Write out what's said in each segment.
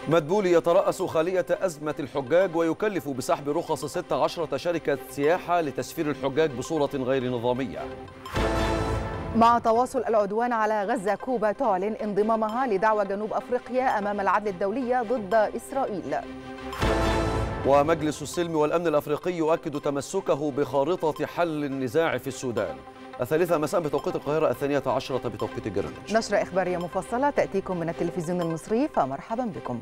مدبولي يترأس خالية أزمة الحجاج ويكلف بسحب رخص 16 شركة سياحة لتسفير الحجاج بصورة غير نظامية. مع تواصل العدوان على غزة، كوبا تعلن انضمامها لدعوى جنوب أفريقيا أمام العدل الدولي ضد إسرائيل. ومجلس السلم والأمن الأفريقي يؤكد تمسكه بخارطة حل النزاع في السودان. 3 مساء بتوقيت القاهرة، 12 بتوقيت جرينتش. نشرة إخبارية مفصلة تأتيكم من التلفزيون المصري، فمرحبا بكم.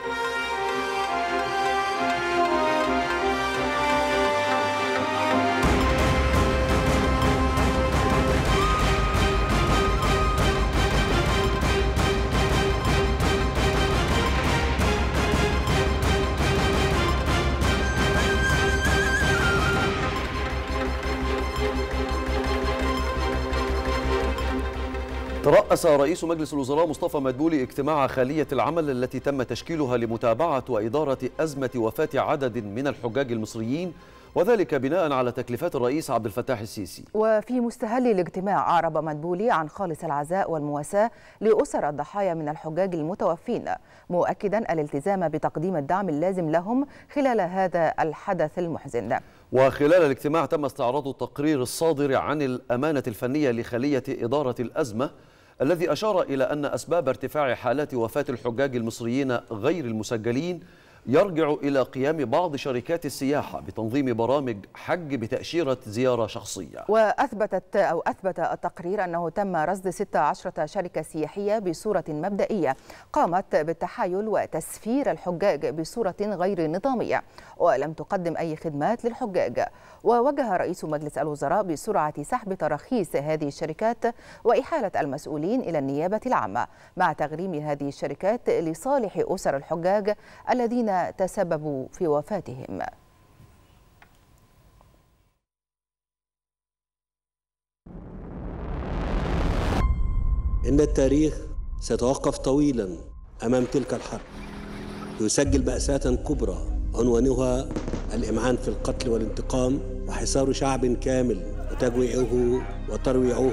ترأس رئيس مجلس الوزراء مصطفى مدبولي اجتماع خالية العمل التي تم تشكيلها لمتابعة وإدارة أزمة وفاة عدد من الحجاج المصريين، وذلك بناء على تكليفات الرئيس عبد الفتاح السيسي. وفي مستهل الاجتماع أعرب مدبولي عن خالص العزاء والمواساة لأسر الضحايا من الحجاج المتوفين، مؤكدا الالتزام بتقديم الدعم اللازم لهم خلال هذا الحدث المحزن. وخلال الاجتماع تم استعراض التقرير الصادر عن الأمانة الفنية لخلية إدارة الأزمة، الذي أشار إلى أن أسباب ارتفاع حالات وفاة الحجاج المصريين غير المسجلين يرجع إلى قيام بعض شركات السياحة بتنظيم برامج حج بتأشيرة زيارة شخصية. أثبت التقرير أنه تم رصد 16 شركة سياحية بصورة مبدئية قامت بالتحايل وتسفير الحجاج بصورة غير نظامية ولم تقدم أي خدمات للحجاج. ووجه رئيس مجلس الوزراء بسرعة سحب تراخيص هذه الشركات وإحالة المسؤولين إلى النيابة العامة، مع تغريم هذه الشركات لصالح أسر الحجاج الذين تسببوا في وفاتهم. إن التاريخ سيتوقف طويلا أمام تلك الحرب، يسجل مأساة كبرى عنوانها الإمعان في القتل والانتقام وحصار شعب كامل وتجويعه وترويعه.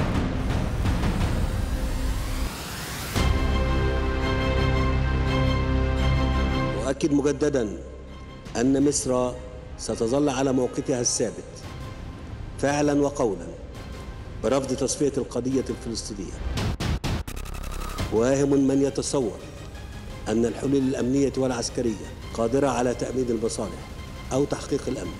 أؤكد مجددا أن مصر ستظل على موقفها الثابت فعلا وقولا برفض تصفية القضية الفلسطينية. واهم من يتصور أن الحلول الأمنية والعسكرية قادرة على تأمين المصالح أو تحقيق الأمن.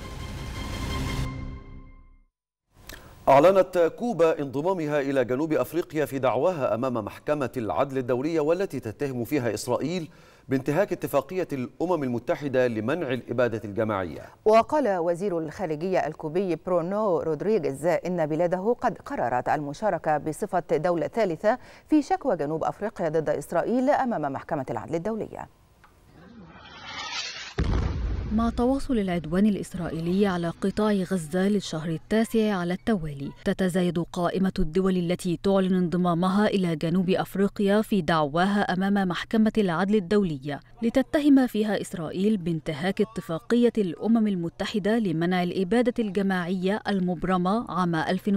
أعلنت كوبا انضمامها إلى جنوب أفريقيا في دعواها أمام محكمة العدل الدولية، والتي تتهم فيها إسرائيل بانتهاك اتفاقية الأمم المتحدة لمنع الإبادة الجماعية. وقال وزير الخارجية الكوبي برونو رودريغيز إن بلاده قد قررت المشاركة بصفة دولة ثالثة في شكوى جنوب أفريقيا ضد إسرائيل أمام محكمة العدل الدولية. مع تواصل العدوان الإسرائيلي على قطاع غزة للشهر التاسع على التوالي، تتزايد قائمة الدول التي تعلن انضمامها إلى جنوب أفريقيا في دعواها أمام محكمة العدل الدولية لتتهم فيها إسرائيل بانتهاك اتفاقية الأمم المتحدة لمنع الإبادة الجماعية المبرمة عام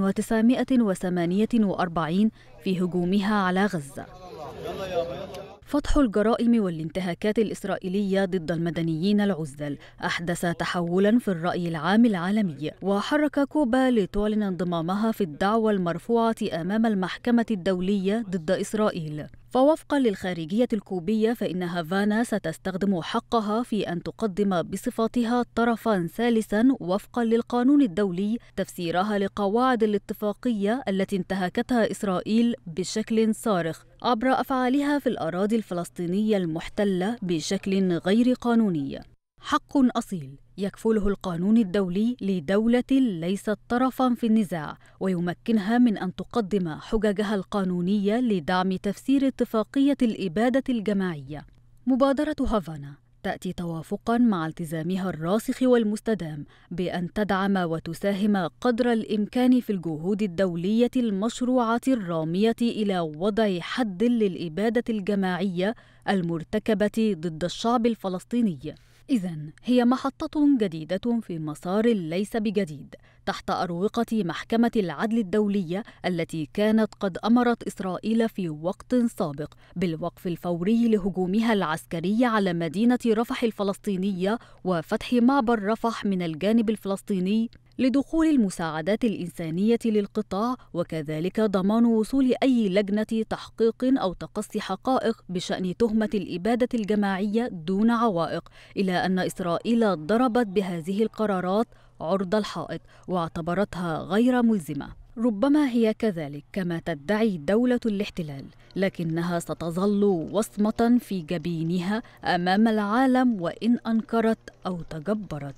1948 في هجومها على غزة. فتح الجرائم والانتهاكات الإسرائيلية ضد المدنيين العزل أحدث تحولاً في الرأي العام العالمي، وحرك كوبا لتعلن انضمامها في الدعوى المرفوعة أمام المحكمة الدولية ضد إسرائيل. فوفقاً للخارجية الكوبية، فإن هافانا ستستخدم حقها في أن تقدم بصفتها طرفاً ثالثاً وفقاً للقانون الدولي تفسيرها لقواعد الاتفاقية التي انتهكتها إسرائيل بشكل صارخ عبر أفعالها في الأراضي الفلسطينية المحتلة بشكل غير قانوني. حق أصيل يكفله القانون الدولي لدولة ليست طرفاً في النزاع، ويمكنها من أن تقدم حججها القانونية لدعم تفسير اتفاقية الإبادة الجماعية. مبادرة هافانا تأتي توافقاً مع التزامها الراسخ والمستدام بأن تدعم وتساهم قدر الإمكان في الجهود الدولية المشروعة الرامية إلى وضع حد للإبادة الجماعية المرتكبة ضد الشعب الفلسطيني. إذن هي محطة جديدة في مسار ليس بجديد تحت أروقة محكمة العدل الدولية التي كانت قد أمرت إسرائيل في وقت سابق بالوقف الفوري لهجومها العسكري على مدينة رفح الفلسطينية وفتح معبر رفح من الجانب الفلسطيني لدخول المساعدات الإنسانية للقطاع، وكذلك ضمان وصول أي لجنة تحقيق أو تقصي حقائق بشأن تهمة الإبادة الجماعية دون عوائق، إلى أن إسرائيل ضربت بهذه القرارات عرض الحائط واعتبرتها غير ملزمة. ربما هي كذلك كما تدعي دولة الاحتلال، لكنها ستظل وصمة في جبينها أمام العالم وإن أنكرت أو تجبرت.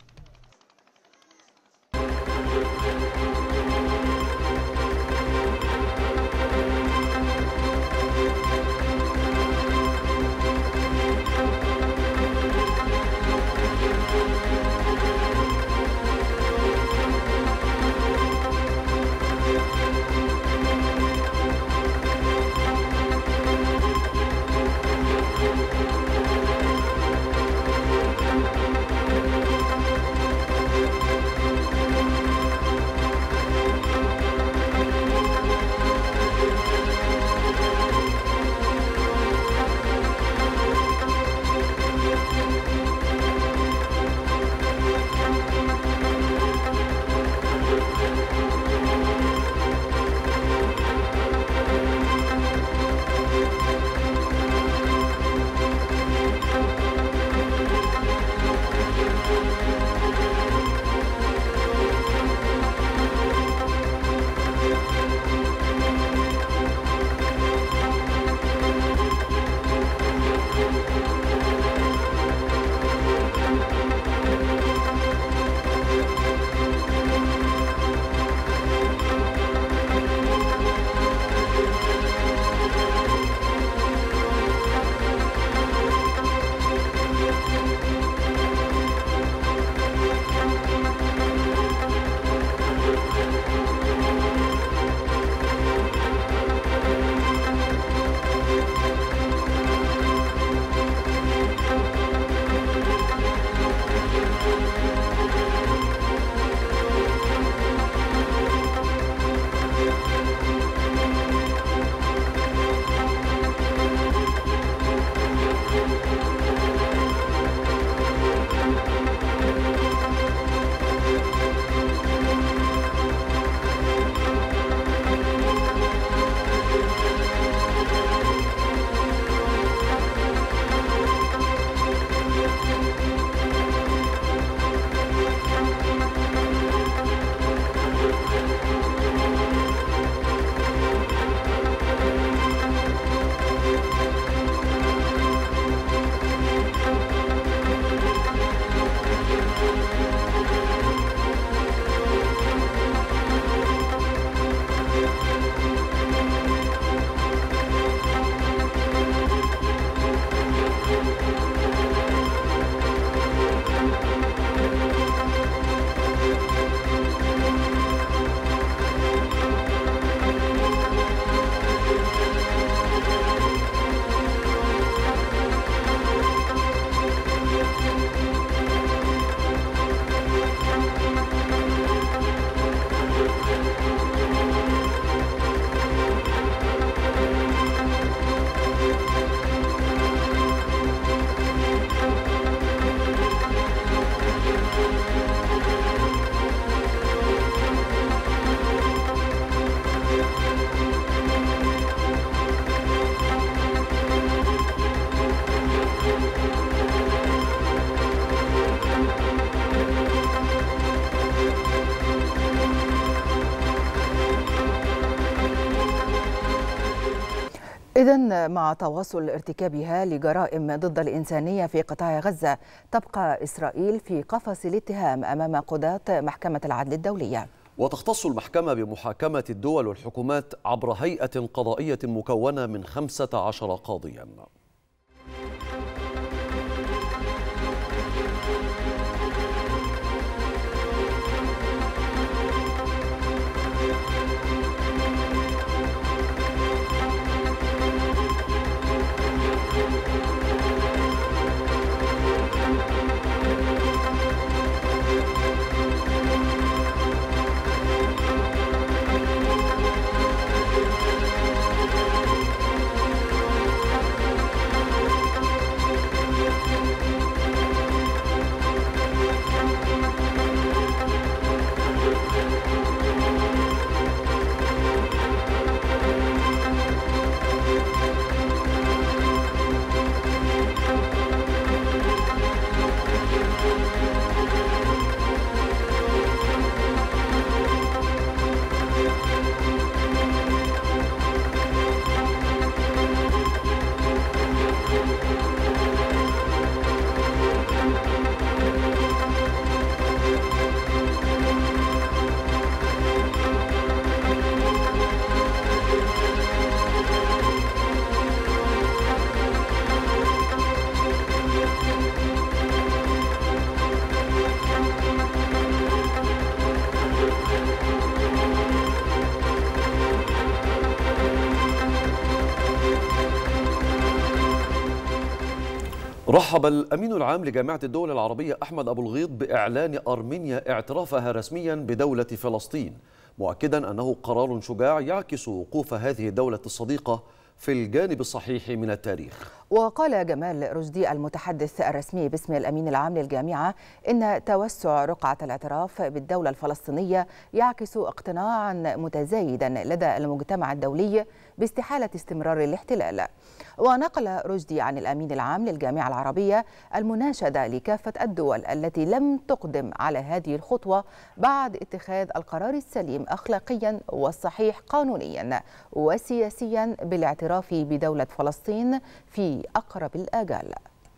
إذن مع تواصل ارتكابها لجرائم ضد الإنسانية في قطاع غزة، تبقى إسرائيل في قفص الاتهام أمام قضاة محكمة العدل الدولية. وتختص المحكمة بمحاكمة الدول والحكومات عبر هيئة قضائية مكونة من 15 قاضيا. رحب الأمين العام لجامعة الدول العربية أحمد أبو الغيط بإعلان أرمينيا اعترافها رسميا بدولة فلسطين، مؤكدا أنه قرار شجاع يعكس وقوف هذه الدولة الصديقة في الجانب الصحيح من التاريخ. وقال جمال رشدي المتحدث الرسمي باسم الأمين العام للجامعة إن توسع رقعة الاعتراف بالدولة الفلسطينية يعكس اقتناعا متزايدا لدى المجتمع الدولي باستحالة استمرار الاحتلال. ونقل رشدي عن الأمين العام للجامعة العربية المناشدة لكافة الدول التي لم تقدم على هذه الخطوة بعد اتخاذ القرار السليم أخلاقيا والصحيح قانونيا وسياسيا بالاعتراف بدولة فلسطين في أقرب الآجال.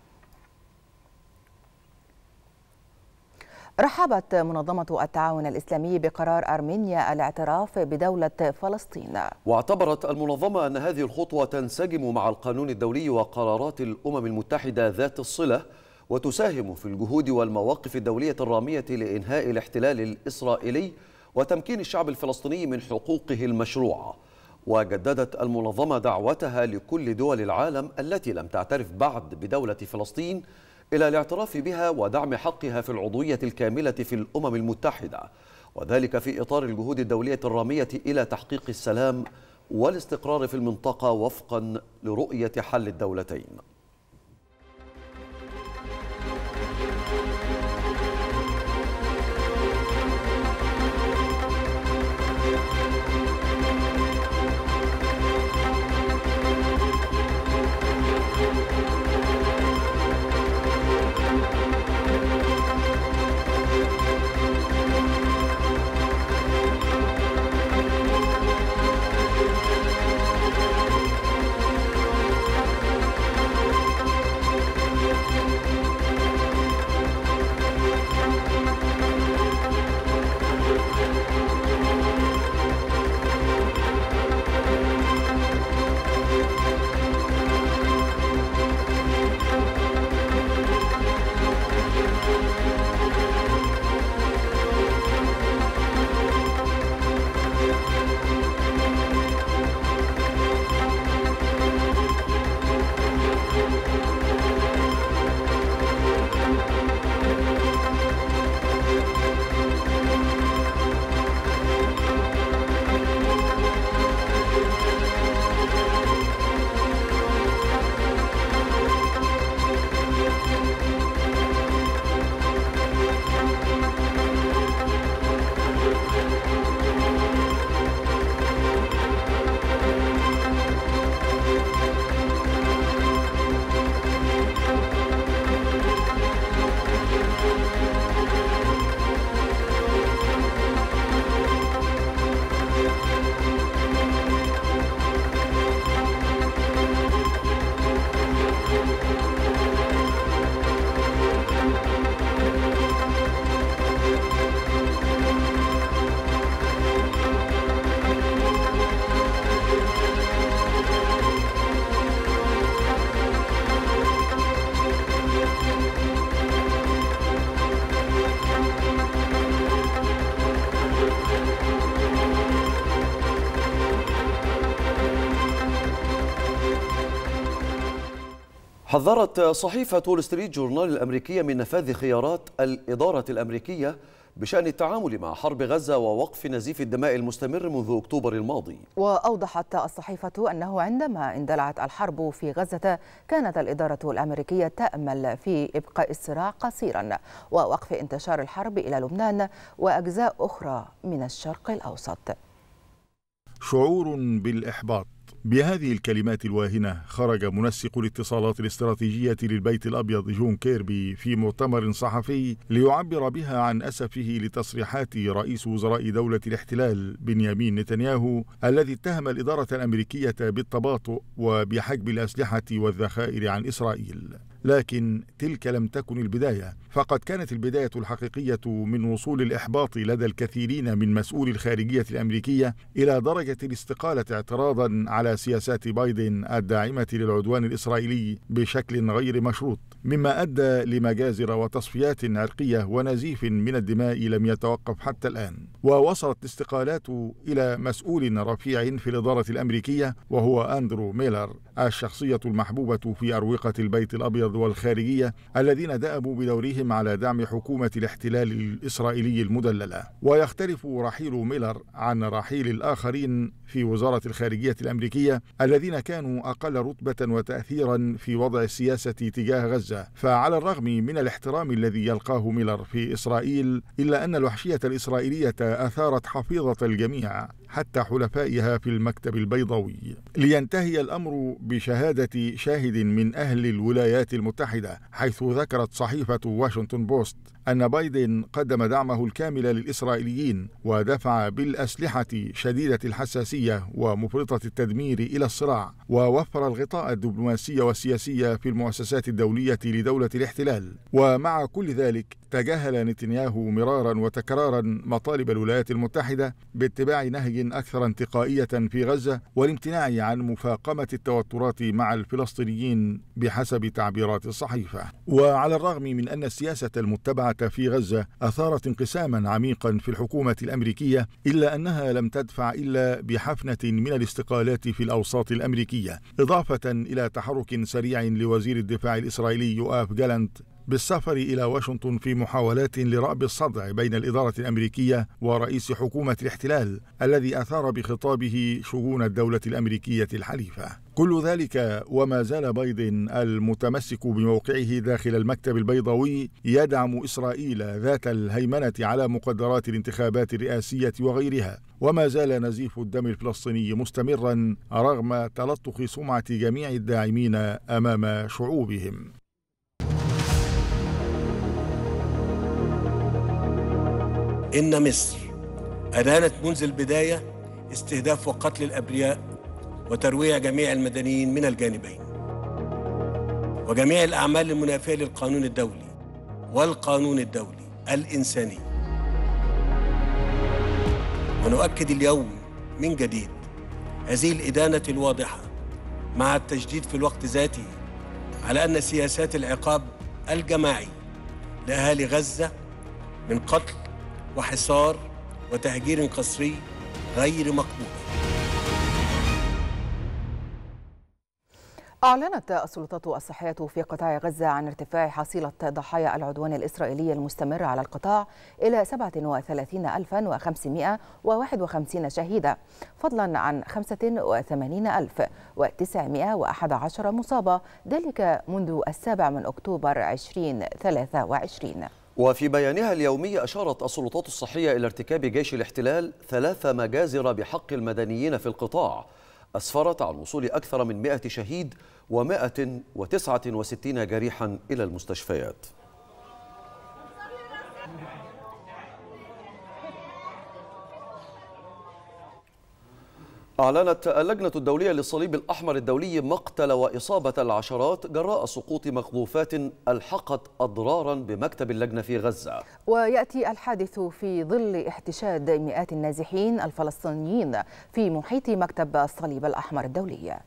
رحبت منظمة التعاون الإسلامي بقرار أرمينيا الاعتراف بدولة فلسطين. واعتبرت المنظمة أن هذه الخطوة تنسجم مع القانون الدولي وقرارات الأمم المتحدة ذات الصلة، وتساهم في الجهود والمواقف الدولية الرامية لإنهاء الاحتلال الإسرائيلي وتمكين الشعب الفلسطيني من حقوقه المشروعة. وجددت المنظمة دعوتها لكل دول العالم التي لم تعترف بعد بدولة فلسطين إلى الاعتراف بها ودعم حقها في العضوية الكاملة في الأمم المتحدة، وذلك في إطار الجهود الدولية الرامية إلى تحقيق السلام والاستقرار في المنطقة وفقا لرؤية حل الدولتين. حذرت صحيفة وول ستريت جورنال الأمريكية من نفاذ خيارات الإدارة الأمريكية بشأن التعامل مع حرب غزة ووقف نزيف الدماء المستمر منذ أكتوبر الماضي. وأوضحت الصحيفة أنه عندما اندلعت الحرب في غزة كانت الإدارة الأمريكية تأمل في إبقاء الصراع قصيرا ووقف انتشار الحرب إلى لبنان وأجزاء أخرى من الشرق الأوسط. شعور بالإحباط. بهذه الكلمات الواهنة خرج منسق الاتصالات الاستراتيجية للبيت الأبيض جون كيربي في مؤتمر صحفي ليعبر بها عن أسفه لتصريحات رئيس وزراء دولة الاحتلال بنيامين نتنياهو الذي اتهم الإدارة الأمريكية بالتباطؤ وبحجب الأسلحة والذخائر عن إسرائيل. لكن تلك لم تكن البداية، فقد كانت البداية الحقيقية من وصول الإحباط لدى الكثيرين من مسؤولي الخارجية الأمريكية إلى درجة الاستقالة اعتراضا على سياسات بايدن الداعمة للعدوان الإسرائيلي بشكل غير مشروط، مما أدى لمجازر وتصفيات عرقية ونزيف من الدماء لم يتوقف حتى الآن. ووصلت الاستقالات إلى مسؤول رفيع في الإدارة الأمريكية وهو أندرو ميلر الشخصية المحبوبة في أروقة البيت الأبيض والخارجية الذين دأبوا بدورهم على دعم حكومة الاحتلال الإسرائيلي المدللة. ويختلف رحيل ميلر عن رحيل الآخرين في وزارة الخارجية الأمريكية الذين كانوا أقل رتبة وتأثيرا في وضع السياسة تجاه غزة. فعلى الرغم من الاحترام الذي يلقاه ميلر في إسرائيل، إلا أن الوحشية الإسرائيلية أثارت حفيظة الجميع حتى حلفائها في المكتب البيضاوي، لينتهي الأمر بشهادة شاهد من أهل الولايات المتحدة، حيث ذكرت صحيفة واشنطن بوست أن بايدن قدم دعمه الكامل للإسرائيليين ودفع بالأسلحة شديدة الحساسية ومفرطة التدمير إلى الصراع، ووفر الغطاء الدبلوماسي والسياسي في المؤسسات الدولية لدولة الاحتلال. ومع كل ذلك تجاهل نتنياهو مرارا وتكرارا مطالب الولايات المتحدة باتباع نهج أكثر انتقائية في غزة والامتناع عن مفاقمة التوترات مع الفلسطينيين بحسب تعبيرات الصحيفة. وعلى الرغم من أن السياسة المتبعة في غزة أثارت انقساما عميقا في الحكومة الأمريكية، إلا أنها لم تدفع إلا بحفنة من الاستقالات في الأوساط الأمريكية، إضافة إلى تحرك سريع لوزير الدفاع الإسرائيلي يؤاف جالانت بالسفر إلى واشنطن في محاولات لرأب الصدع بين الإدارة الأمريكية ورئيس حكومة الاحتلال الذي أثار بخطابه شؤون الدولة الأمريكية الحليفة. كل ذلك وما زال بايدن المتمسك بموقعه داخل المكتب البيضاوي يدعم إسرائيل ذات الهيمنة على مقدرات الانتخابات الرئاسية وغيرها، وما زال نزيف الدم الفلسطيني مستمرا رغم تلطخ سمعة جميع الداعمين أمام شعوبهم. إن مصر أدانت منذ البداية استهداف وقتل الأبرياء وترويع جميع المدنيين من الجانبين، وجميع الأعمال المنافية للقانون الدولي والقانون الدولي الإنساني. ونؤكد اليوم من جديد هذه الإدانة الواضحة مع التشديد في الوقت ذاته على أن سياسات العقاب الجماعي لأهالي غزة من قتل وحصار وتهجير قسري غير مقبول. أعلنت السلطات الصحية في قطاع غزة عن ارتفاع حصيلة ضحايا العدوان الإسرائيلي المستمر على القطاع إلى 37551 شهيدا، فضلا عن 85911 مصابة، ذلك منذ 7 أكتوبر 2023. وفي بيانها اليومي أشارت السلطات الصحية إلى ارتكاب جيش الاحتلال 3 مجازر بحق المدنيين في القطاع، أسفرت عن وصول أكثر من 100 شهيد و169 جريحا إلى المستشفيات. أعلنت اللجنة الدولية للصليب الأحمر الدولي مقتل وإصابة العشرات جراء سقوط مقذوفات ألحقت أضرارا بمكتب اللجنة في غزة. ويأتي الحادث في ظل احتشاد مئات النازحين الفلسطينيين في محيط مكتب الصليب الأحمر الدولي.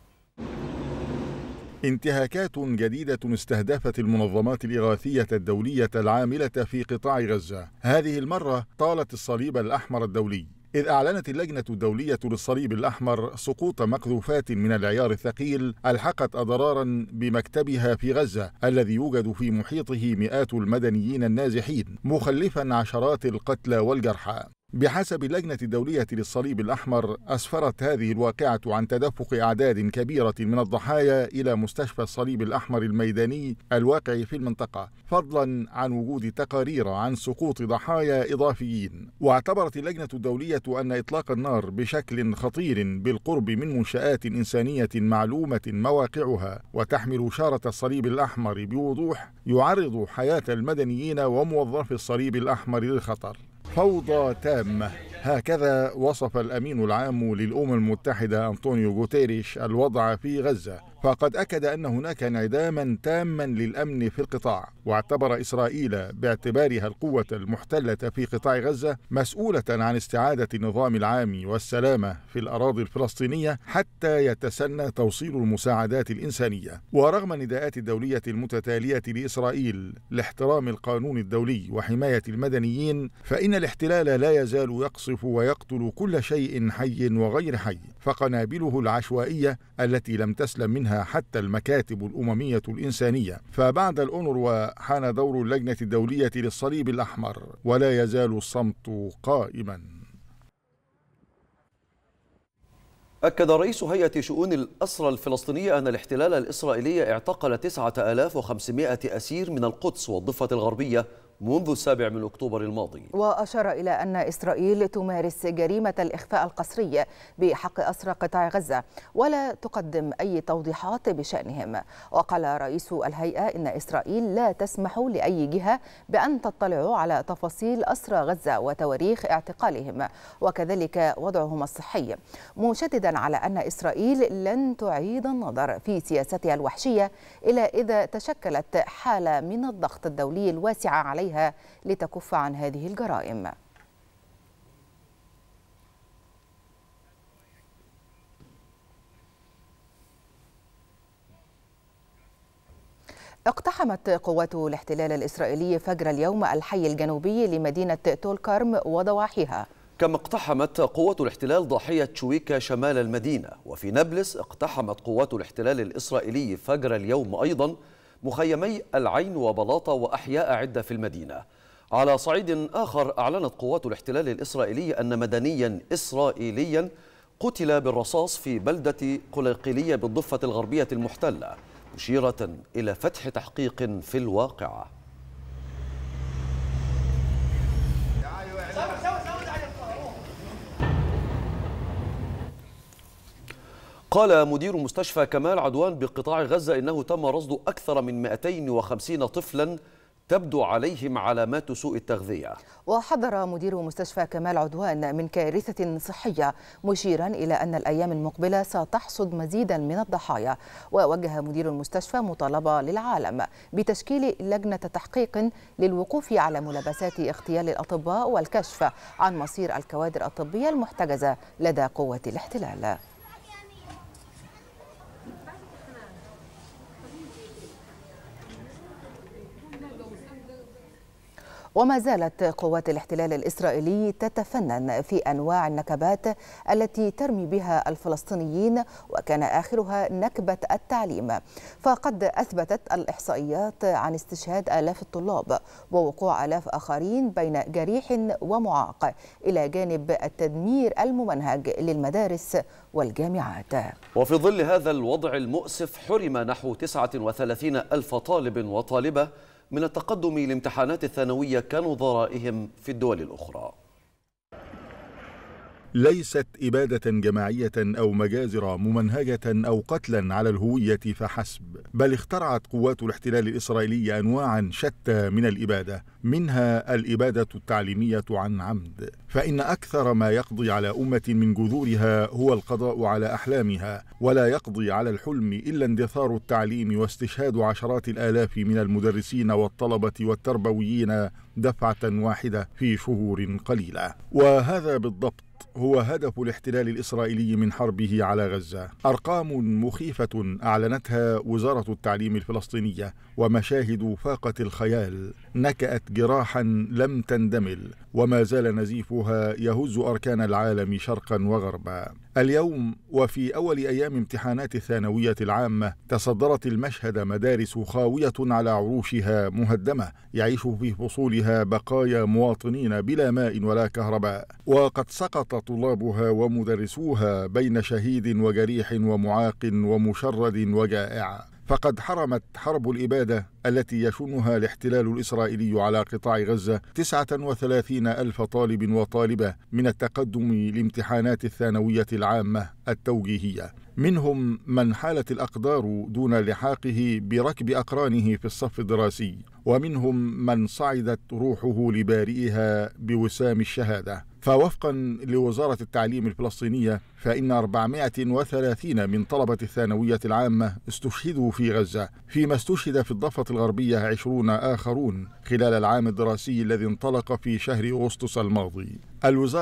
انتهاكات جديدة استهدفت المنظمات الإغاثية الدولية العاملة في قطاع غزة، هذه المرة طالت الصليب الأحمر الدولي، إذ أعلنت اللجنة الدولية للصليب الأحمر سقوط مقذوفات من العيار الثقيل ألحقت أضرارا بمكتبها في غزة الذي يوجد في محيطه مئات المدنيين النازحين، مخلفا عشرات القتلى والجرحى. بحسب اللجنة الدولية للصليب الأحمر، أسفرت هذه الواقعة عن تدفق أعداد كبيرة من الضحايا إلى مستشفى الصليب الأحمر الميداني الواقع في المنطقة، فضلا عن وجود تقارير عن سقوط ضحايا إضافيين. واعتبرت اللجنة الدولية أن إطلاق النار بشكل خطير بالقرب من منشآت إنسانية معلومة مواقعها وتحمل شارة الصليب الأحمر بوضوح يعرض حياة المدنيين وموظفي الصليب الأحمر للخطر. فوضى تامة، هكذا وصف الأمين العام للأمم المتحدة أنطونيو غوتيريش الوضع في غزة، فقد أكد أن هناك انعداما تاما للأمن في القطاع، واعتبر إسرائيل باعتبارها القوة المحتلة في قطاع غزة مسؤولة عن استعادة النظام العام والسلامة في الأراضي الفلسطينية حتى يتسنى توصيل المساعدات الإنسانية. ورغم النداءات الدولية المتتالية لإسرائيل لاحترام القانون الدولي وحماية المدنيين، فإن الاحتلال لا يزال يقصف يقصف ويقتل كل شيء حي وغير حي، فقنابله العشوائية التي لم تسلم منها حتى المكاتب الأممية الإنسانية. فبعد الأونروا حان دور اللجنة الدولية للصليب الأحمر، ولا يزال الصمت قائما. أكد رئيس هيئة شؤون الأسرى الفلسطينية أن الاحتلال الإسرائيلي اعتقل 9500 أسير من القدس والضفة الغربية منذ 7 أكتوبر الماضي. وأشار إلى أن إسرائيل تمارس جريمة الإخفاء القسري بحق أسرى قطاع غزة ولا تقدم أي توضيحات بشأنهم. وقال رئيس الهيئة إن إسرائيل لا تسمح لأي جهة بأن تطلع على تفاصيل أسرى غزة وتواريخ اعتقالهم وكذلك وضعهم الصحي، مشددا على أن إسرائيل لن تعيد النظر في سياستها الوحشية إلا إذا تشكلت حالة من الضغط الدولي الواسعة عليها لتكف عن هذه الجرائم. اقتحمت قوات الاحتلال الإسرائيلي فجر اليوم الحي الجنوبي لمدينة طول كرم وضواحيها، كما اقتحمت قوات الاحتلال ضاحية شويكا شمال المدينة. وفي نابلس اقتحمت قوات الاحتلال الإسرائيلي فجر اليوم أيضا مخيمي العين وبلاطة وأحياء عدة في المدينة. على صعيد آخر أعلنت قوات الاحتلال الإسرائيلي أن مدنيا إسرائيليا قتل بالرصاص في بلدة قليقلية بالضفة الغربية المحتلة، مشيرة إلى فتح تحقيق في الواقعة. قال مدير مستشفى كمال عدوان بقطاع غزة إنه تم رصد أكثر من 250 طفلا تبدو عليهم علامات سوء التغذية. وحذر مدير مستشفى كمال عدوان من كارثة صحية، مشيرا إلى أن الأيام المقبلة ستحصد مزيدا من الضحايا. ووجه مدير المستشفى مطالبة للعالم بتشكيل لجنة تحقيق للوقوف على ملابسات اغتيال الأطباء والكشف عن مصير الكوادر الطبية المحتجزة لدى قوة الاحتلال. وما زالت قوات الاحتلال الإسرائيلي تتفنن في أنواع النكبات التي ترمي بها الفلسطينيين، وكان آخرها نكبة التعليم. فقد أثبتت الإحصائيات عن استشهاد آلاف الطلاب ووقوع آلاف آخرين بين جريح ومعاق، إلى جانب التدمير الممنهج للمدارس والجامعات. وفي ظل هذا الوضع المؤسف حرم نحو 39 ألف طالب وطالبة من التقدم لامتحانات الثانوية كنظرائهم في الدول الأخرى. ليست إبادة جماعية أو مجازر ممنهجة أو قتلا على الهوية فحسب، بل اخترعت قوات الاحتلال الإسرائيلي أنواعا شتى من الإبادة، منها الإبادة التعليمية عن عمد. فإن أكثر ما يقضي على أمة من جذورها هو القضاء على أحلامها، ولا يقضي على الحلم إلا اندثار التعليم واستشهاد عشرات الآلاف من المدرسين والطلبة والتربويين دفعة واحدة في شهور قليلة. وهذا بالضبط هو هدف الاحتلال الإسرائيلي من حربه على غزة. أرقام مخيفة أعلنتها وزارة التعليم الفلسطينية ومشاهد فاقت الخيال نكأت جراحا لم تندمل، وما زال نزيفها يهز أركان العالم شرقا وغربا. اليوم وفي أول أيام امتحانات الثانوية العامة تصدرت المشهد مدارس خاوية على عروشها مهدمة، يعيش في فصولها بقايا مواطنين بلا ماء ولا كهرباء، وقد سقط طلابها ومدرسوها بين شهيد وجريح ومعاق ومشرد وجائع. فقد حرمت حرب الإبادة التي يشنها الاحتلال الإسرائيلي على قطاع غزة 39 ألف طالب وطالبة من التقدم لامتحانات الثانوية العامة التوجيهية، منهم من حالت الأقدار دون لحاقه بركب أقرانه في الصف الدراسي، ومنهم من صعدت روحه لبارئها بوسام الشهادة. فوفقا لوزارة التعليم الفلسطينية فإن 430 من طلبة الثانوية العامة استشهدوا في غزة، فيما استشهد في الضفة الغربية 20 آخرون خلال العام الدراسي الذي انطلق في شهر أغسطس الماضي. الوزارة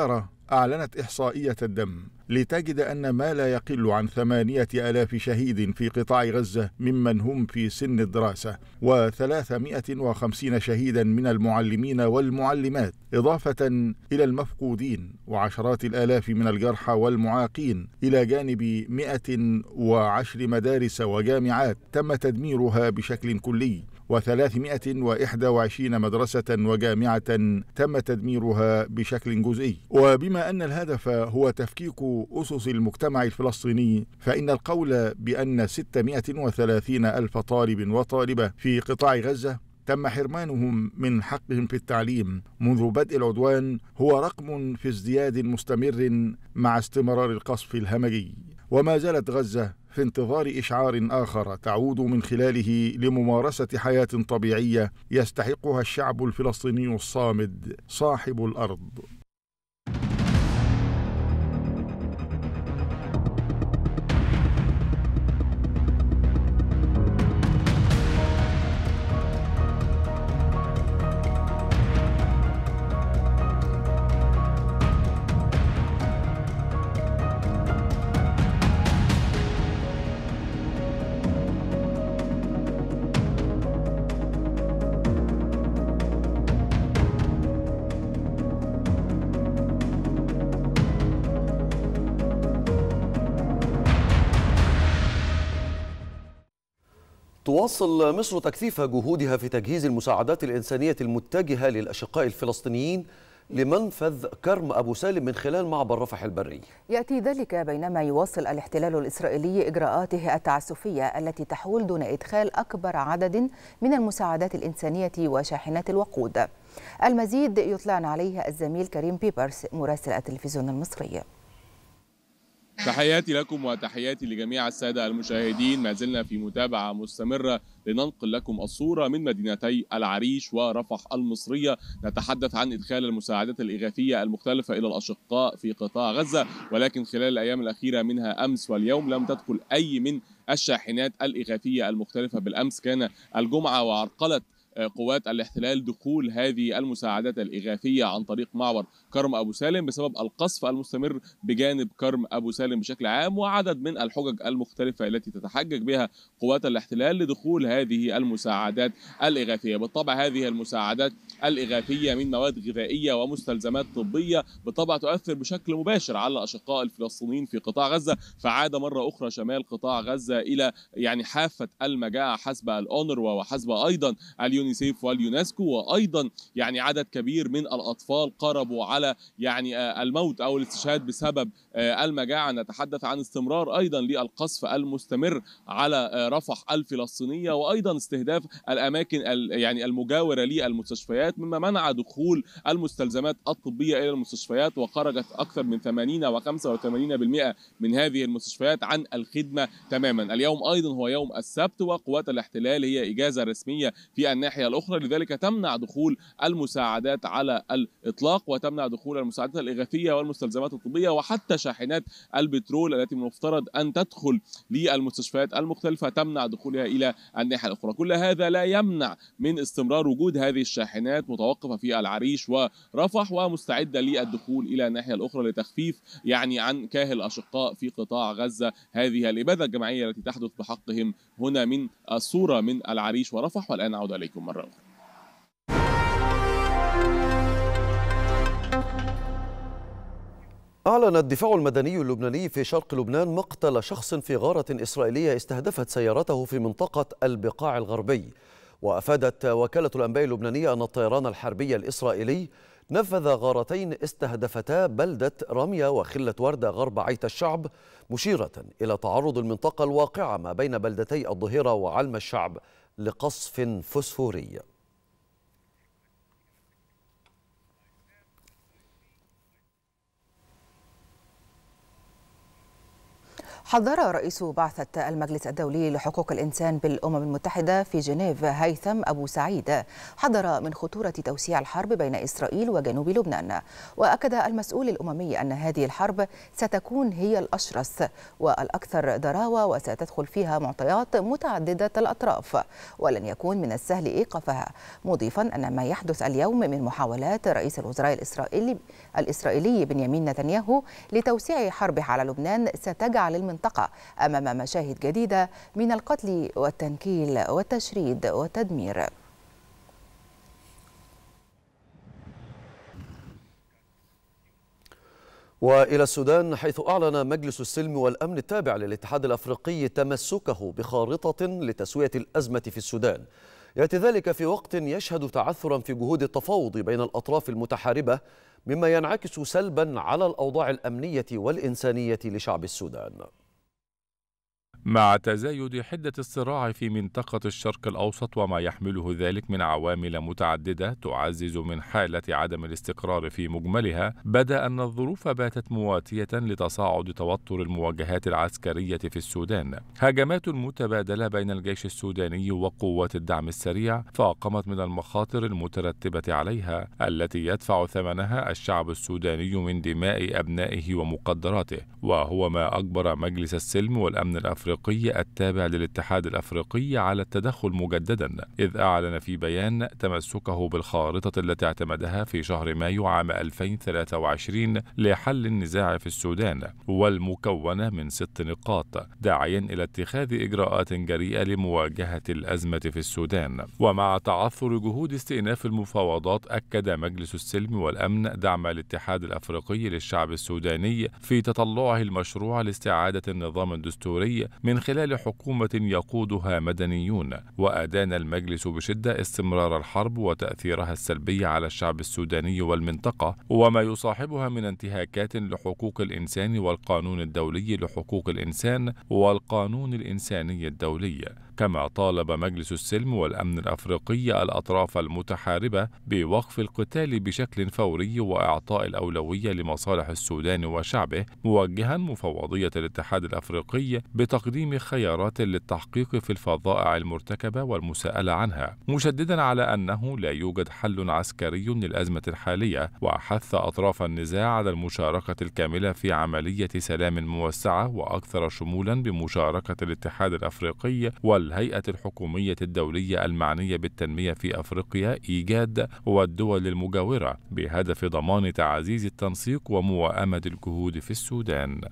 أعلنت إحصائية الدم لتجد أن ما لا يقل عن 8000 شهيد في قطاع غزة ممن هم في سن الدراسة، و350 شهيدا من المعلمين والمعلمات، إضافة إلى المفقودين وعشرات الآلاف من الجرحى والمعاقين، إلى جانب 110 مدارس وجامعات تم تدميرها بشكل كلي، و321 مدرسة وجامعة تم تدميرها بشكل جزئي. وبما أن الهدف هو تفكيك أسس المجتمع الفلسطيني، فإن القول بأن 630 ألف طالب وطالبة في قطاع غزة تم حرمانهم من حقهم في التعليم منذ بدء العدوان هو رقم في ازدياد مستمر مع استمرار القصف الهمجي. وما زالت غزة في انتظار إشعار آخر تعود من خلاله لممارسة حياة طبيعية يستحقها الشعب الفلسطيني الصامد صاحب الأرض. تواصل مصر تكثيف جهودها في تجهيز المساعدات الإنسانية المتجهة للأشقاء الفلسطينيين لمنفذ كرم أبو سالم من خلال معبر رفح البري. يأتي ذلك بينما يواصل الاحتلال الإسرائيلي إجراءاته التعسفية التي تحول دون إدخال أكبر عدد من المساعدات الإنسانية وشاحنات الوقود. المزيد يطلعنا عليه الزميل كريم بيبرس مراسل التلفزيون المصري. تحياتي لكم وتحياتي لجميع السادة المشاهدين. ما زلنا في متابعة مستمرة لننقل لكم الصورة من مدينتي العريش ورفح المصرية. نتحدث عن إدخال المساعدات الإغاثية المختلفة إلى الأشقاء في قطاع غزة، ولكن خلال الأيام الأخيرة منها أمس واليوم لم تدخل أي من الشاحنات الإغاثية المختلفة. بالأمس كان الجمعة وعرقلت قوات الاحتلال دخول هذه المساعدات الإغاثية عن طريق معبر كرم أبو سالم بسبب القصف المستمر بجانب كرم أبو سالم بشكل عام، وعدد من الحجج المختلفة التي تتحجج بها قوات الاحتلال لدخول هذه المساعدات الإغاثية. بالطبع هذه المساعدات الإغاثية من مواد غذائية ومستلزمات طبية بالطبع تؤثر بشكل مباشر على الأشقاء الفلسطينيين في قطاع غزة، فعاد مرة أخرى شمال قطاع غزة إلى حافة المجاعة حسب الأونروا وحسب أيضا اليونيسيف واليونسكو، وأيضا عدد كبير من الأطفال قربوا على الموت أو الاستشهاد بسبب المجاعة. نتحدث عن استمرار أيضا للقصف المستمر على رفح الفلسطينية، وأيضا استهداف الأماكن المجاورة للمستشفيات، مما منع دخول المستلزمات الطبية إلى المستشفيات، وخرجت أكثر من 80 و85% من هذه المستشفيات عن الخدمة تماما. اليوم أيضا هو يوم السبت، وقوات الاحتلال هي إجازة رسمية في الناحية الأخرى، لذلك تمنع دخول المساعدات على الإطلاق، وتمنع دخول المساعدات الإغاثية والمستلزمات الطبية وحتى شاحنات البترول التي من المفترض أن تدخل للمستشفيات المختلفة تمنع دخولها إلى الناحية الأخرى. كل هذا لا يمنع من استمرار وجود هذه الشاحنات متوقفة في العريش ورفح ومستعدة للدخول إلى الناحية الأخرى لتخفيف عن كاهل الأشقاء في قطاع غزة هذه الإبادة الجماعية التي تحدث بحقهم. هنا من الصورة من العريش ورفح، والآن أعود إليكم مرة أخرى. أعلن الدفاع المدني اللبناني في شرق لبنان مقتل شخص في غارة إسرائيلية استهدفت سيارته في منطقة البقاع الغربي. وأفادت وكالة الأنباء اللبنانية أن الطيران الحربي الإسرائيلي نفذ غارتين استهدفتا بلدة رمية وخلة وردة غرب عيت الشعب، مشيرة إلى تعرض المنطقة الواقعة ما بين بلدتي الظهيرة وعلم الشعب لقصف فسفوري. حذر رئيس بعثة المجلس الدولي لحقوق الإنسان بالأمم المتحدة في جنيف هيثم أبو سعيد حذر من خطورة توسيع الحرب بين إسرائيل وجنوب لبنان. وأكد المسؤول الأممي أن هذه الحرب ستكون هي الأشرس والأكثر ضراوة وستدخل فيها معطيات متعددة الأطراف ولن يكون من السهل إيقافها، مضيفا أن ما يحدث اليوم من محاولات رئيس الوزراء الإسرائيلي بنيامين نتنياهو لتوسيع حربه على لبنان ستجعل المنطقة أمام مشاهد جديدة من القتل والتنكيل والتشريد والتدمير. وإلى السودان، حيث أعلن مجلس السلم والأمن التابع للاتحاد الأفريقي تمسكه بخارطة لتسوية الأزمة في السودان. يأتي ذلك في وقت يشهد تعثرا في جهود التفاوض بين الأطراف المتحاربة، مما ينعكس سلبا على الأوضاع الأمنية والإنسانية لشعب السودان. مع تزايد حدة الصراع في منطقة الشرق الأوسط وما يحمله ذلك من عوامل متعددة تعزز من حالة عدم الاستقرار في مجملها، بدا أن الظروف باتت مواتية لتصاعد توتر المواجهات العسكرية في السودان. هجمات متبادلة بين الجيش السوداني وقوات الدعم السريع فاقمت من المخاطر المترتبة عليها التي يدفع ثمنها الشعب السوداني من دماء أبنائه ومقدراته، وهو ما أجبر مجلس السلم والأمن الأفريقي التابع للاتحاد الأفريقي على التدخل مجددا، إذ أعلن في بيان تمسكه بالخارطة التي اعتمدها في شهر مايو عام 2023 لحل النزاع في السودان، والمكونة من 6 نقاط، داعيا إلى اتخاذ إجراءات جريئة لمواجهة الأزمة في السودان. ومع تعثر جهود استئناف المفاوضات، أكد مجلس السلم والأمن دعم الاتحاد الأفريقي للشعب السوداني في تطلعه المشروع لاستعادة النظام الدستوري من خلال حكومة يقودها مدنيون. وأدان المجلس بشدة استمرار الحرب وتأثيرها السلبي على الشعب السوداني والمنطقة وما يصاحبها من انتهاكات لحقوق الإنسان والقانون الدولي لحقوق الإنسان والقانون الإنساني الدولي. كما طالب مجلس السلم والأمن الأفريقي الأطراف المتحاربة بوقف القتال بشكل فوري وإعطاء الأولوية لمصالح السودان وشعبه، موجها مفوضية الاتحاد الأفريقي بتقديم خيارات للتحقيق في الفظائع المرتكبة والمساءلة عنها، مشددا على أنه لا يوجد حل عسكري للأزمة الحالية، وحث أطراف النزاع على المشاركة الكاملة في عملية سلام موسعة وأكثر شمولا بمشاركة الاتحاد الأفريقي والهيئة الحكومية الدولية المعنية بالتنمية في أفريقيا إيجاد والدول المجاورة، بهدف ضمان تعزيز التنسيق وموائمة الجهود في السودان.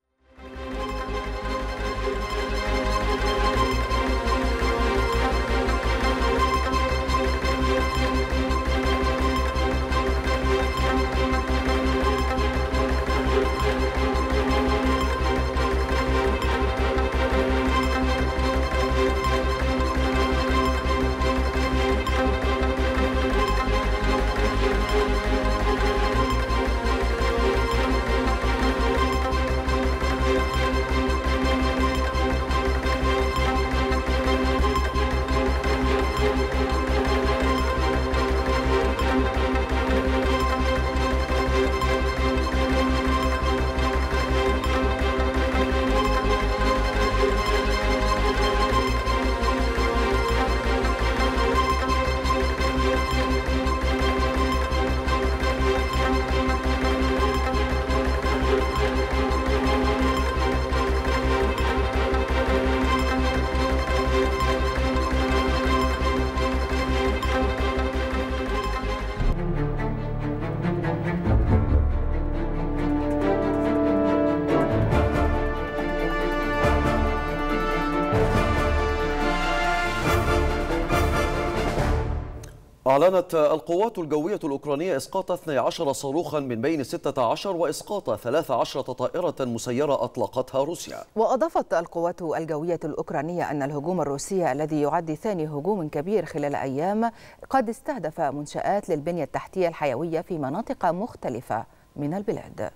أعلنت القوات الجوية الأوكرانية إسقاط 12 صاروخا من بين 16 وإسقاط 13 طائرة مسيرة أطلقتها روسيا. وأضافت القوات الجوية الأوكرانية أن الهجوم الروسي الذي يعد ثاني هجوم كبير خلال أيام قد استهدف منشآت للبنية التحتية الحيوية في مناطق مختلفة من البلاد.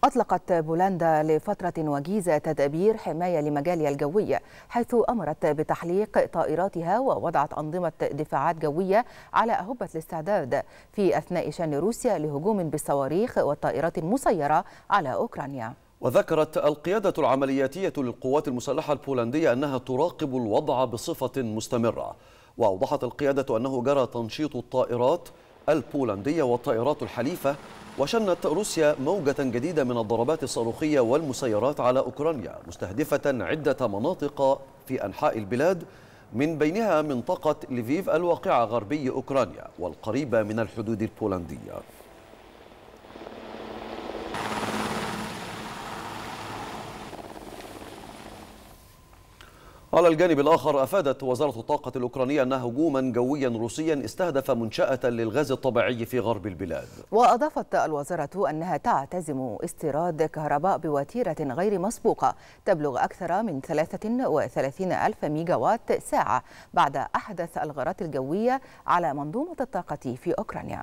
أطلقت بولندا لفترة وجيزة تدابير حماية لمجالها الجوي، حيث أمرت بتحليق طائراتها ووضعت أنظمة دفاعات جوية على أهبة الاستعداد في أثناء شن روسيا لهجوم بالصواريخ والطائرات المسيرة على أوكرانيا. وذكرت القيادة العملياتية للقوات المسلحة البولندية أنها تراقب الوضع بصفة مستمرة، وأوضحت القيادة أنه جرى تنشيط الطائرات البولندية والطائرات الحليفة، وشنت روسيا موجة جديدة من الضربات الصاروخية والمسيرات على أوكرانيا، مستهدفة عدة مناطق في أنحاء البلاد، من بينها منطقة ليفيف الواقعة غربي أوكرانيا والقريبة من الحدود البولندية. على الجانب الآخر، أفادت وزارة الطاقة الأوكرانية أن هجوما جويا روسيا استهدف منشأة للغاز الطبيعي في غرب البلاد. وأضافت الوزارة أنها تعتزم استيراد كهرباء بوتيرة غير مسبوقة تبلغ أكثر من 33 ألف ميجاوات ساعة بعد أحدث الغارات الجوية على منظومة الطاقة في أوكرانيا.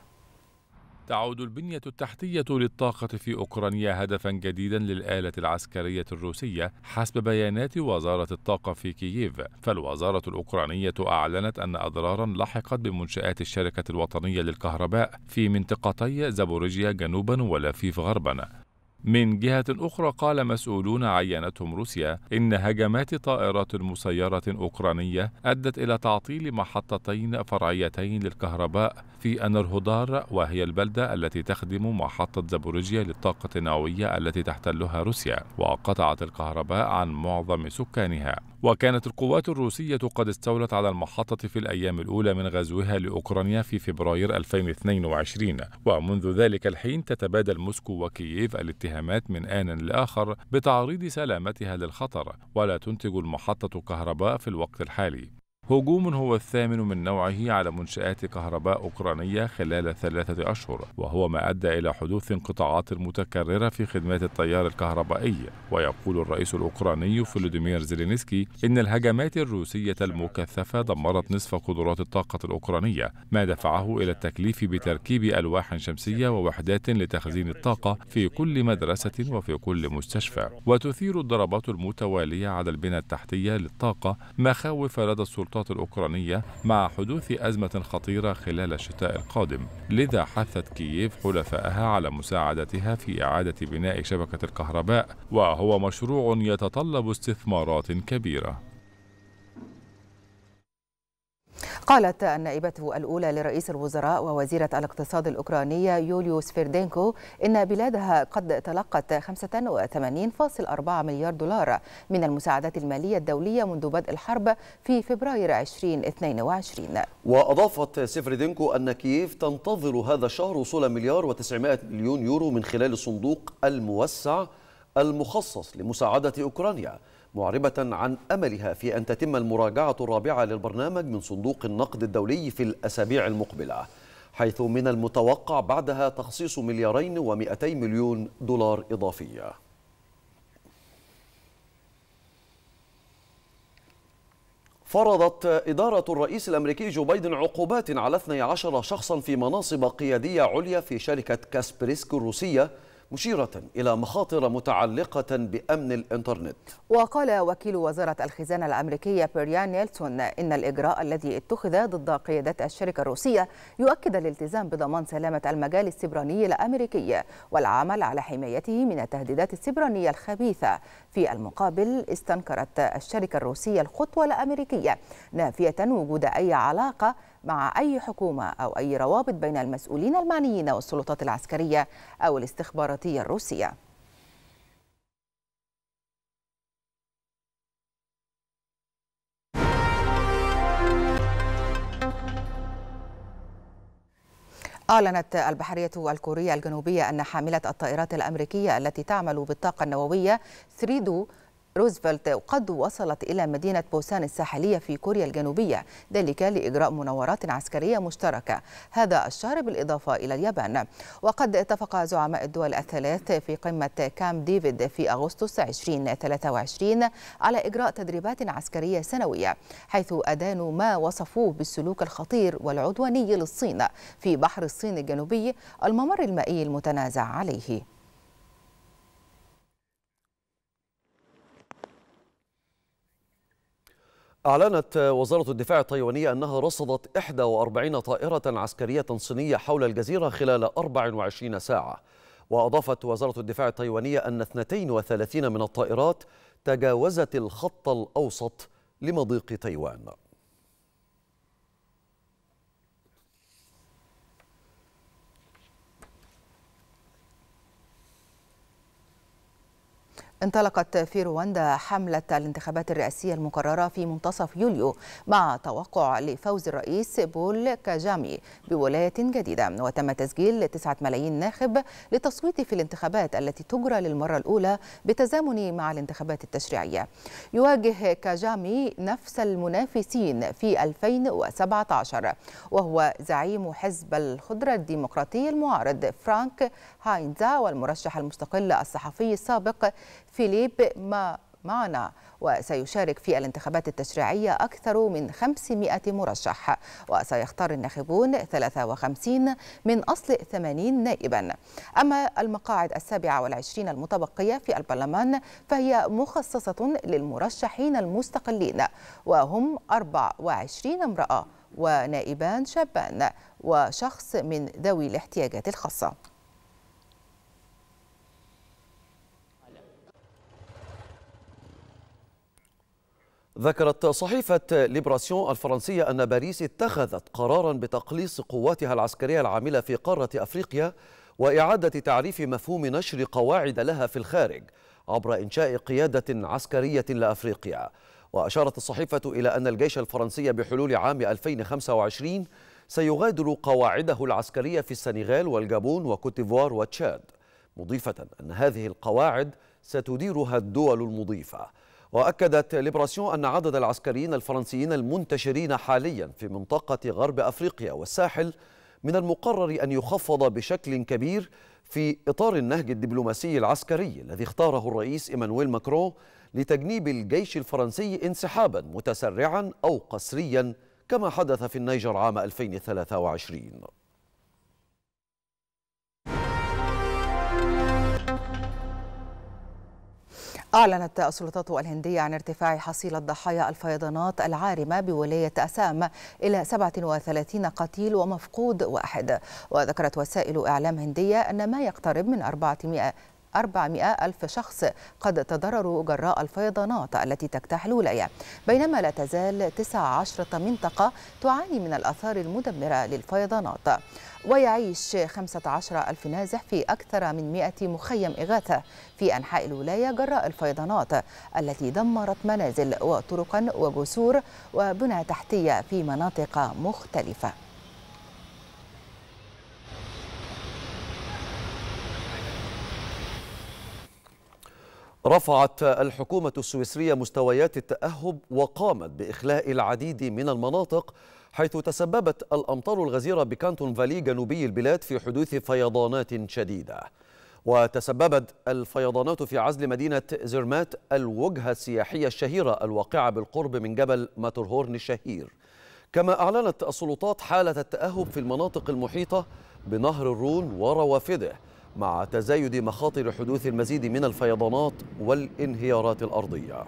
تعود البنية التحتية للطاقة في أوكرانيا هدفا جديدا للآلة العسكرية الروسية حسب بيانات وزارة الطاقة في كييف. فالوزارة الأوكرانية أعلنت أن أضرارا لحقت بمنشآت الشركة الوطنية للكهرباء في منطقتي زابوريجيا جنوبا ولافيف غربا. من جهة أخرى، قال مسؤولون عينتهم روسيا إن هجمات طائرات مسيرة أوكرانية أدت إلى تعطيل محطتين فرعيتين للكهرباء في أنرهودار، وهي البلدة التي تخدم محطة زابوريجيا للطاقة النووية التي تحتلها روسيا، وقطعت الكهرباء عن معظم سكانها. وكانت القوات الروسية قد استولت على المحطة في الأيام الأولى من غزوها لأوكرانيا في فبراير 2022، ومنذ ذلك الحين تتبادل موسكو وكييف الاتهامات من آن لآخر بتعريض سلامتها للخطر، ولا تنتج المحطة كهرباء في الوقت الحالي. هجوم هو الثامن من نوعه على منشآت كهرباء أوكرانية خلال 3 أشهر، وهو ما أدى إلى حدوث انقطاعات متكررة في خدمات التيار الكهربائي. ويقول الرئيس الأوكراني فولوديمير زيلينسكي إن الهجمات الروسية المكثفة دمرت نصف قدرات الطاقة الأوكرانية، ما دفعه إلى التكليف بتركيب ألواح شمسية ووحدات لتخزين الطاقة في كل مدرسة وفي كل مستشفى. وتثير الضربات المتوالية على البنى التحتية للطاقة مخاوف لدى السلطات الأوكرانية مع حدوث أزمة خطيرة خلال الشتاء القادم، لذا حثت كييف حلفائها على مساعدتها في إعادة بناء شبكة الكهرباء، وهو مشروع يتطلب استثمارات كبيرة. قالت النائبة الأولى لرئيس الوزراء ووزيرة الاقتصاد الأوكرانية يوليو سفيردينكو إن بلادها قد تلقت 85.4 مليار دولار من المساعدات المالية الدولية منذ بدء الحرب في فبراير 2022. وأضافت سفيردينكو أن كييف تنتظر هذا الشهر وصول 1.9 مليار يورو من خلال الصندوق الموسع المخصص لمساعدة أوكرانيا، معربة عن أملها في أن تتم المراجعة الرابعة للبرنامج من صندوق النقد الدولي في الأسابيع المقبلة، حيث من المتوقع بعدها تخصيص 2.2 مليار دولار إضافية. فرضت إدارة الرئيس الأمريكي جو بايدن عقوبات على 12 شخصا في مناصب قيادية عليا في شركة كاسبرسكي الروسية، مشيرة إلى مخاطر متعلقة بأمن الإنترنت. وقال وكيل وزارة الخزانة الأمريكية بريان نيلسون إن الإجراء الذي اتخذ ضد قيادة الشركة الروسية يؤكد الالتزام بضمان سلامة المجال السيبراني الأمريكي والعمل على حمايته من التهديدات السيبرانية الخبيثة. في المقابل، استنكرت الشركة الروسية الخطوة الأمريكية، نافية وجود أي علاقة مع أي حكومة أو أي روابط بين المسؤولين المعنيين والسلطات العسكرية أو الاستخباراتية الروسية. أعلنت البحرية الكورية الجنوبية أن حاملة الطائرات الأمريكية التي تعمل بالطاقة النووية ثريدو روزفلت قد وصلت إلى مدينة بوسان الساحلية في كوريا الجنوبية، ذلك لإجراء مناورات عسكرية مشتركة هذا الشهر بالإضافة إلى اليابان. وقد اتفق زعماء الدول الثلاث في قمة كامب ديفيد في أغسطس 2023 على إجراء تدريبات عسكرية سنوية، حيث أدانوا ما وصفوه بالسلوك الخطير والعدواني للصين في بحر الصين الجنوبي، الممر المائي المتنازع عليه. أعلنت وزارة الدفاع التايوانية أنها رصدت 41 طائرة عسكرية صينية حول الجزيرة خلال 24 ساعة. وأضافت وزارة الدفاع التايوانية أن 32 من الطائرات تجاوزت الخط الأوسط لمضيق تايوان. انطلقت في رواندا حملة الانتخابات الرئاسية المقررة في منتصف يوليو مع توقع لفوز الرئيس بول كاجامي بولاية جديدة، وتم تسجيل 9 ملايين ناخب للتصويت في الانتخابات التي تجرى للمرة الأولى بالتزامن مع الانتخابات التشريعية. يواجه كاجامي نفس المنافسين في 2017 وهو زعيم حزب الخضرة الديمقراطي المعارض فرانك هاينزا والمرشح المستقل الصحفي السابق فيليب معنا، وسيشارك في الانتخابات التشريعية أكثر من 500 مرشح، وسيختار الناخبون 53 من أصل 80 نائبا. أما المقاعد 27 المتبقية في البرلمان فهي مخصصة للمرشحين المستقلين، وهم 24 امرأة ونائبان شابان وشخص من ذوي الاحتياجات الخاصة. ذكرت صحيفة ليبراسيون الفرنسية أن باريس اتخذت قراراً بتقليص قواتها العسكرية العاملة في قارة أفريقيا وإعادة تعريف مفهوم نشر قواعد لها في الخارج عبر إنشاء قيادة عسكرية لأفريقيا. وأشارت الصحيفة إلى أن الجيش الفرنسي بحلول عام 2025 سيغادر قواعده العسكرية في السنغال والجابون وكوتيفوار وتشاد، مضيفة أن هذه القواعد ستديرها الدول المضيفة. وأكدت ليبراسيون أن عدد العسكريين الفرنسيين المنتشرين حاليا في منطقة غرب أفريقيا والساحل من المقرر أن يخفض بشكل كبير في إطار النهج الدبلوماسي العسكري الذي اختاره الرئيس إيمانويل ماكرون لتجنيب الجيش الفرنسي انسحابا متسرعا أو قسريا كما حدث في النيجر عام 2023. أعلنت السلطات الهندية عن ارتفاع حصيلة ضحايا الفيضانات العارمة بولاية أسام إلى 37 قتيل ومفقود واحد. وذكرت وسائل إعلام هندية أن ما يقترب من 400 ألف شخص قد تضرروا جراء الفيضانات التي تجتاح الولاية، بينما لا تزال 19 منطقة تعاني من الآثار المدمرة للفيضانات. ويعيش 15 ألف نازح في أكثر من 100 مخيم إغاثة في أنحاء الولاية جراء الفيضانات التي دمرت منازل وطرقا وجسور وبنى تحتية في مناطق مختلفة. رفعت الحكومة السويسرية مستويات التأهب وقامت بإخلاء العديد من المناطق حيث تسببت الأمطار الغزيرة بكانتون فالي جنوبي البلاد في حدوث فيضانات شديدة. وتسببت الفيضانات في عزل مدينة زرمات الوجهة السياحية الشهيرة الواقعة بالقرب من جبل ماترهورن الشهير. كما أعلنت السلطات حالة التأهب في المناطق المحيطة بنهر الرون وروافده مع تزايد مخاطر حدوث المزيد من الفيضانات والانهيارات الأرضية.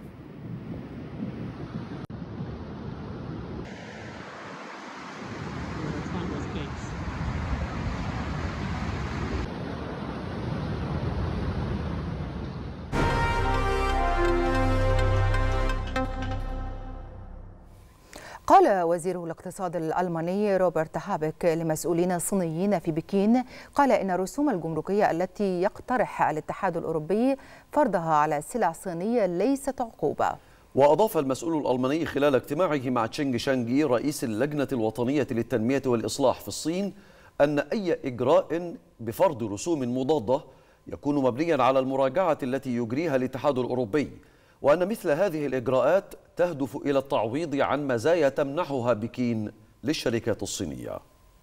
قال وزير الاقتصاد الألماني روبرت هابك لمسؤولين صينيين في بكين قال إن الرسوم الجمركية التي يقترح الاتحاد الأوروبي فرضها على السلع الصينية ليست عقوبة. وأضاف المسؤول الألماني خلال اجتماعه مع تشينغ شانغي رئيس اللجنة الوطنية للتنمية والإصلاح في الصين أن أي إجراء بفرض رسوم مضادة يكون مبنيا على المراجعة التي يجريها الاتحاد الأوروبي، وأن مثل هذه الإجراءات تهدف إلى التعويض عن مزايا تمنحها بكين للشركات الصينية.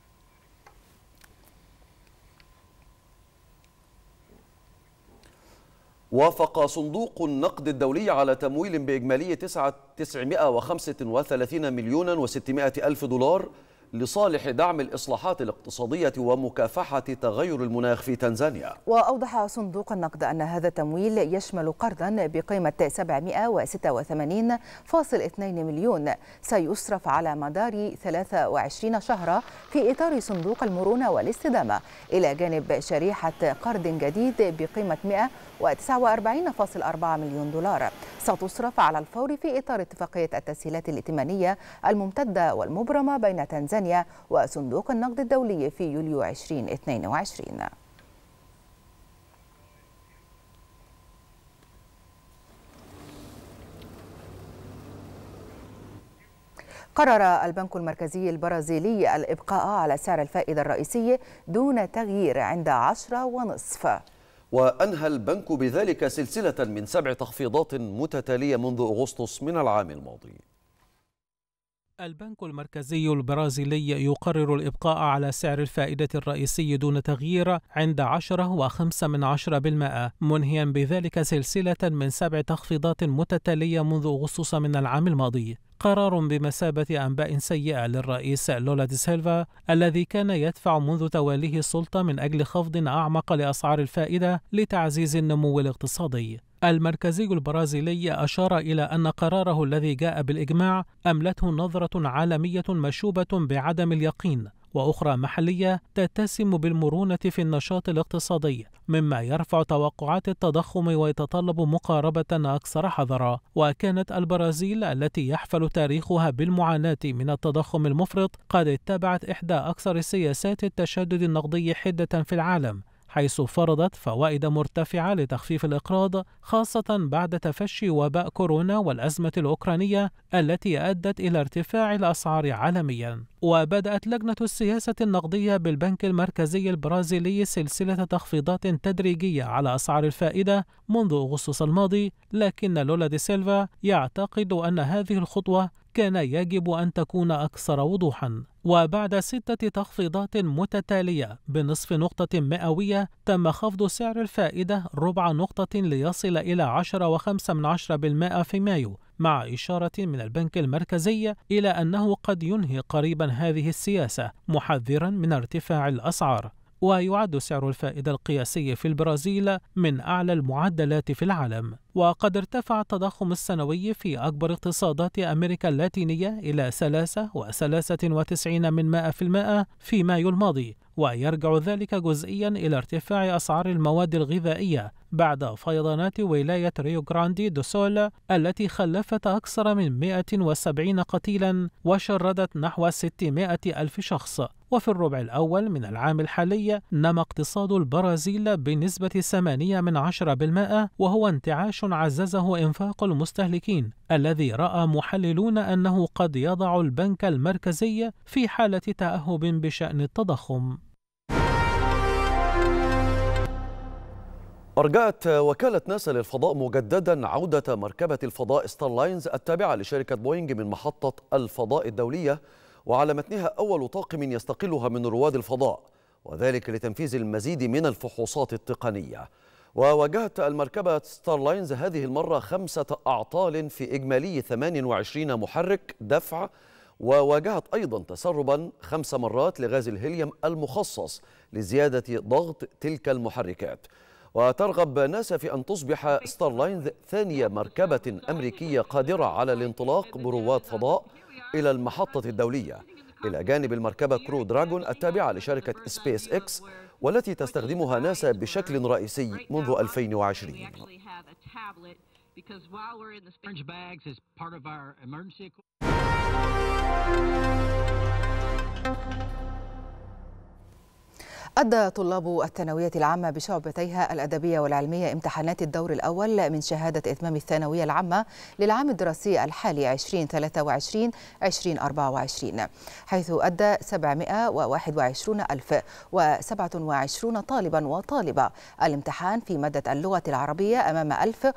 وافق صندوق النقد الدولي على تمويل بإجمالي 935 مليون و600 ألف دولار لصالح دعم الإصلاحات الاقتصادية ومكافحة تغير المناخ في تنزانيا. وأوضح صندوق النقد أن هذا التمويل يشمل قرضا بقيمة 786.2 مليون سيصرف على مدار 23 شهرا في إطار صندوق المرونة والاستدامة، إلى جانب شريحة قرض جديد بقيمة 149.4 مليون دولار ستصرف على الفور في إطار اتفاقية التسهيلات الائتمانية الممتدة والمبرمة بين تنزانيا وصندوق النقد الدولي في يوليو 2022. قرر البنك المركزي البرازيلي الإبقاء على سعر الفائدة الرئيسي دون تغيير عند 10.5. وأنهى البنك بذلك سلسلة من 7 تخفيضات متتالية منذ أغسطس من العام الماضي. البنك المركزي البرازيلي يقرر الإبقاء على سعر الفائدة الرئيسي دون تغيير عند 10.5%، منهيا بذلك سلسلة من 7 تخفيضات متتالية منذ أغسطس من العام الماضي. قرار بمثابة أنباء سيئة للرئيس لولا دي سيلفا الذي كان يدفع منذ توليه السلطة من أجل خفض أعمق لأسعار الفائدة لتعزيز النمو الاقتصادي. المركزي البرازيلي أشار إلى أن قراره الذي جاء بالإجماع أملته نظرة عالمية مشوبة بعدم اليقين وأخرى محلية تتسم بالمرونة في النشاط الاقتصادي، مما يرفع توقعات التضخم ويتطلب مقاربة أكثر حذرا. وكانت البرازيل التي يحفل تاريخها بالمعاناة من التضخم المفرط قد اتبعت إحدى أكثر سياسات التشدد النقدي حدة في العالم، حيث فرضت فوائد مرتفعة لتخفيف الإقراض، خاصة بعد تفشي وباء كورونا والأزمة الأوكرانية التي أدت إلى ارتفاع الأسعار عالميا. وبدأت لجنة السياسة النقدية بالبنك المركزي البرازيلي سلسلة تخفيضات تدريجية على أسعار الفائدة منذ أغسطس الماضي، لكن لولا دي سيلفا يعتقد أن هذه الخطوة كان يجب أن تكون أكثر وضوحا. وبعد 6 تخفيضات متتالية بنصف نقطة مئوية تم خفض سعر الفائدة ربع نقطة ليصل إلى 10.5% في مايو، مع إشارة من البنك المركزي إلى أنه قد ينهي قريبا هذه السياسة، محذرا من ارتفاع الأسعار. ويعد سعر الفائدة القياسي في البرازيل من أعلى المعدلات في العالم. وقد ارتفع التضخم السنوي في أكبر اقتصادات أمريكا اللاتينية إلى 3.93% في مايو الماضي، ويرجع ذلك جزئيا إلى ارتفاع أسعار المواد الغذائية بعد فيضانات ولاية ريو غراندي دو سول التي خلفت أكثر من 170 قتيلا وشردت نحو 600 ألف شخص. وفي الربع الأول من العام الحالي نمى اقتصاد البرازيل بنسبة 8%، وهو انتعاش عززه إنفاق المستهلكين الذي رأى محللون أنه قد يضع البنك المركزي في حالة تأهب بشأن التضخم. أرجعت وكالة ناسا للفضاء مجددا عودة مركبة الفضاء ستارلاينز التابعة لشركة بوينج من محطة الفضاء الدولية، وعلى متنها أول طاقم يستقلها من رواد الفضاء، وذلك لتنفيذ المزيد من الفحوصات التقنية. وواجهت المركبة ستارلاينز هذه المرة 5 أعطال في إجمالي 28 محرك دفع، وواجهت أيضا تسربا 5 مرات لغاز الهيليوم المخصص لزيادة ضغط تلك المحركات. وترغب ناسا في أن تصبح ستارلاينز ثانية مركبة أمريكية قادرة على الانطلاق برواد فضاء إلى المحطة الدولية، إلى جانب المركبة كرو دراجون التابعة لشركة سبيس إكس والتي تستخدمها ناسا بشكل رئيسي منذ 2020. أدى طلاب الثانوية العامة بشعبتيها الأدبية والعلمية امتحانات الدور الأول من شهادة إتمام الثانوية العامة للعام الدراسي الحالي 2023-2024، حيث أدى 721,027 طالبا وطالبة الامتحان في مادة اللغة العربية أمام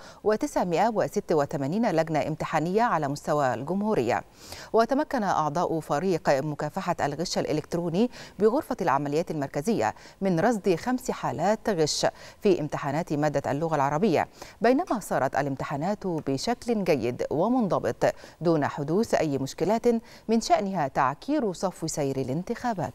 1986 لجنة امتحانية على مستوى الجمهورية. وتمكن أعضاء فريق مكافحة الغش الإلكتروني بغرفة العمليات المركزية من رصد 5 حالات غش في امتحانات مادة اللغة العربية، بينما صارت الامتحانات بشكل جيد ومنضبط دون حدوث أي مشكلات من شأنها تعكير صفو سير الانتخابات.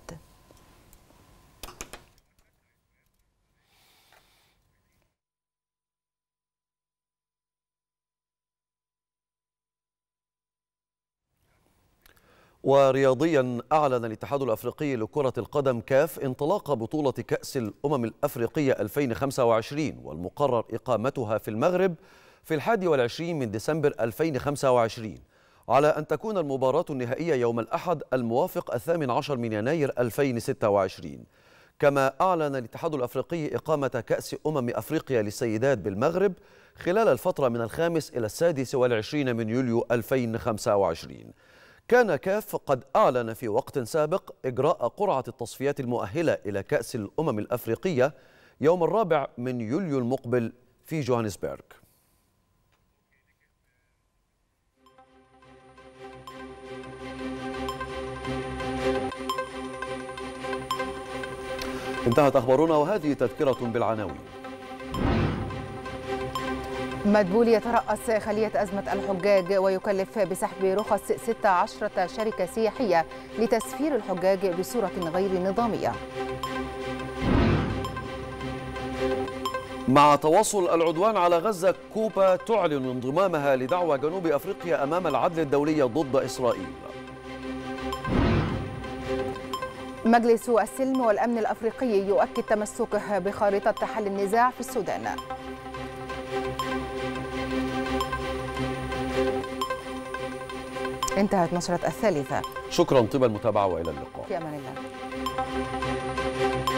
ورياضيا، أعلن الاتحاد الأفريقي لكرة القدم كاف انطلاق بطولة كأس الأمم الأفريقية 2025 والمقرر إقامتها في المغرب في 21 من ديسمبر 2025 على أن تكون المباراة النهائية يوم الأحد الموافق 18 من يناير 2026. كما أعلن الاتحاد الأفريقي إقامة كأس أفريقيا للسيدات بالمغرب خلال الفترة من 5 إلى 26 من يوليو 2025. كان كاف قد أعلن في وقت سابق إجراء قرعة التصفيات المؤهلة إلى كأس الأفريقية يوم 4 من يوليو المقبل في جوهانسبرغ. انتهت أخبارنا وهذه تذكرة بالعناوين. مدبول يترأس خلية أزمة الحجاج ويكلف بسحب رخص 16 شركة سياحية لتسفير الحجاج بصورة غير نظامية. مع تواصل العدوان على غزة، كوبا تعلن انضمامها لدعوى جنوب أفريقيا أمام العدل الدولي ضد إسرائيل. مجلس السلم والأمن الأفريقي يؤكد تمسكه بخارطة حل النزاع في السودان. انتهت نشرة الثالثة. شكرا طيب المتابعة وإلى اللقاء. في أمان الله.